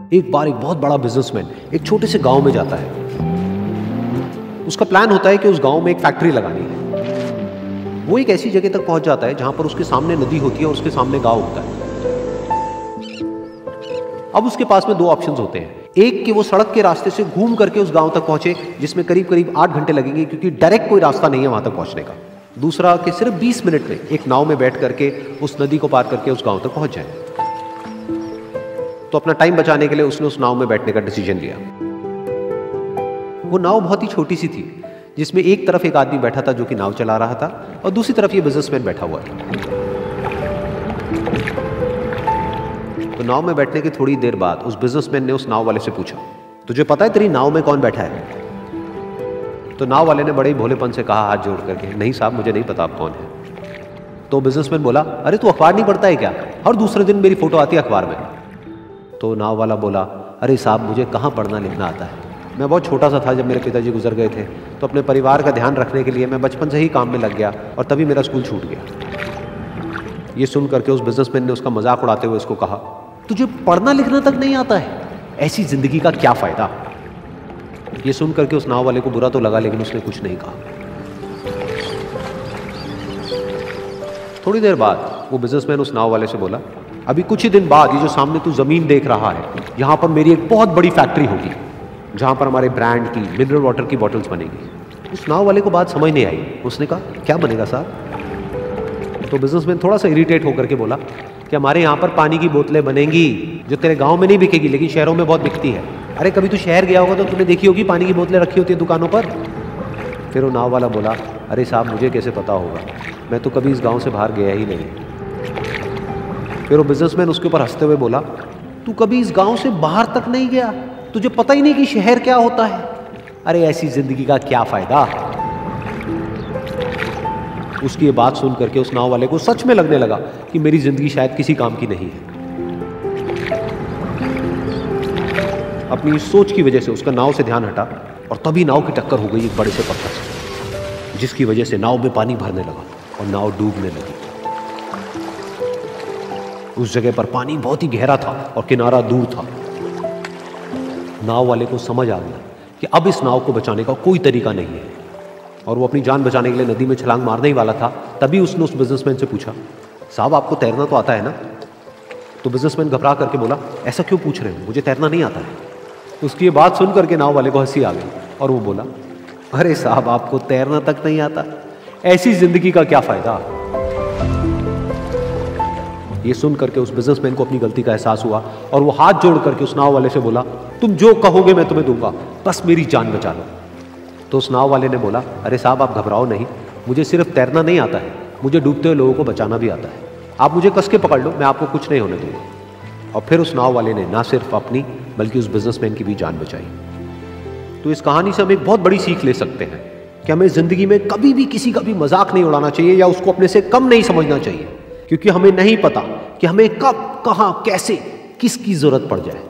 एक बार एक बहुत बड़ा बिजनेसमैन एक छोटे से गांव में जाता है। उसका प्लान होता है कि उस गांव में एक फैक्ट्री लगानी है। वो एक ऐसी जगह तक पहुंच जाता है जहां पर उसके सामने नदी होती है और उसके सामने गांव होता है। अब उसके पास में दो ऑप्शंस होते हैं, एक कि वो सड़क के रास्ते से घूम करके उस गांव तक पहुंचे जिसमें करीब करीब 8 घंटे लगेंगे क्योंकि डायरेक्ट कोई रास्ता नहीं है वहां तक पहुंचने का। दूसरा कि सिर्फ 20 मिनट में एक नाव में बैठ करके उस नदी को पार करके उस गांव तक पहुंच जाए। तो अपना टाइम बचाने के लिए उसने उस नाव में बैठने का डिसीजन लिया। वो नाव बहुत ही छोटी सी थी जिसमें एक तरफ एक आदमी बैठा था जो कि नाव चला रहा था और दूसरी तरफ ये बिजनेसमैन बैठा हुआ था। तो नाव में बैठने की थोड़ी देर बाद उस बिजनेसमैन ने उस नाव वाले से पूछा, तुझे पता है तेरी नाव में कौन बैठा है? तो नाव वाले ने बड़े ही भोलेपन से कहा हाथ जोड़ करके, नहीं साहब मुझे नहीं पता आप कौन है। तो बिजनेसमैन बोला, अरे तू अखबार नहीं पढ़ता है क्या? हर दूसरे दिन मेरी फोटो आती है अखबार में। तो नाव वाला बोला, अरे साहब मुझे कहाँ पढ़ना लिखना आता है, मैं बहुत छोटा सा था जब मेरे पिताजी गुजर गए थे, तो अपने परिवार का ध्यान रखने के लिए मैं बचपन से ही काम में लग गया और तभी मेरा स्कूल छूट गया। ये सुन करके उस बिजनेसमैन ने उसका मजाक उड़ाते हुए उसको कहा, तुझे पढ़ना लिखना तक नहीं आता है, ऐसी जिंदगी का क्या फायदा? ये सुन करके उस नाव वाले को बुरा तो लगा लेकिन उसने कुछ नहीं कहा। थोड़ी देर बाद वो बिजनेसमैन उस नाव वाले से बोला, अभी कुछ ही दिन बाद ये जो सामने तू जमीन देख रहा है, यहां पर मेरी एक बहुत बड़ी फैक्ट्री होगी जहां पर हमारे ब्रांड की मिनरल वाटर की बॉटल्स बनेगी। उस नाव वाले को बात समझ नहीं आई। उसने कहा, क्या बनेगा साहब? तो बिजनेसमैन थोड़ा सा इरिटेट होकर के बोला कि हमारे यहाँ पर पानी की बोतलें बनेंगी जो तेरे गांव में नहीं बिकेगी लेकिन शहरों में बहुत बिकती है। अरे कभी तू शहर गया होगा तो तूने देखी होगी पानी की बोतलें रखी होती है दुकानों पर। फिर वो नाव वाला बोला, अरे साहब मुझे कैसे पता होगा, मैं तो कभी इस गाँव से बाहर गया ही नहीं। फिर वो बिजनेसमैन उसके ऊपर हंसते हुए बोला, तू कभी इस गांव से बाहर तक नहीं गया, तुझे पता ही नहीं कि शहर क्या होता है? अरे ऐसी जिंदगी का क्या फायदा? उसकी ये बात सुन करके उस नाव वाले को सच में लगने लगा कि मेरी जिंदगी शायद किसी काम की नहीं है। अपनी इस सोच की वजह से उसका नाव से ध्यान हटा और तभी नाव की टक्कर हो गई एक बड़े से पत्थर से, जिसकी वजह से नाव में पानी भरने लगा और नाव डूबने लगी। उस जगह पर पानी बहुत ही गहरा था और किनारा दूर था। नाव वाले को समझ आ गया कि अब इस नाव को बचाने का कोई तरीका नहीं है और वो अपनी जान बचाने के लिए नदी में छलांग मारने ही वाला था। तभी उसने उस बिजनेसमैन से पूछा, साहब आपको तैरना तो आता है ना? तो बिजनेसमैन घबरा करके बोला, ऐसा क्यों पूछ रहे हो, मुझे तैरना नहीं आता है। उसकी ये बात सुन करके नाव वाले को हंसी आ गई और वो बोला, अरे साहब आपको तैरना तक नहीं आता, ऐसी जिंदगी का क्या फायदा? ये सुन करके उस बिजनेसमैन को अपनी गलती का एहसास हुआ और वो हाथ जोड़ करके उस नाव वाले से बोला, तुम जो कहोगे मैं तुम्हें दूंगा, बस मेरी जान बचा लो। तो उस नाव वाले ने बोला, अरे साहब आप घबराओ नहीं, मुझे सिर्फ तैरना नहीं आता है, मुझे डूबते हुए लोगों को बचाना भी आता है। आप मुझे कस के पकड़ लो, मैं आपको कुछ नहीं होने दूंगा। और फिर उस नाव वाले ने ना सिर्फ अपनी बल्कि उस बिजनेसमैन की भी जान बचाई। तो इस कहानी से हम एक बहुत बड़ी सीख ले सकते हैं कि हमें जिंदगी में कभी भी किसी का भी मजाक नहीं उड़ाना चाहिए या उसको अपने से कम नहीं समझना चाहिए, क्योंकि हमें नहीं पता कि हमें कब, कहां, कैसे, किसकी जरूरत पड़ जाए।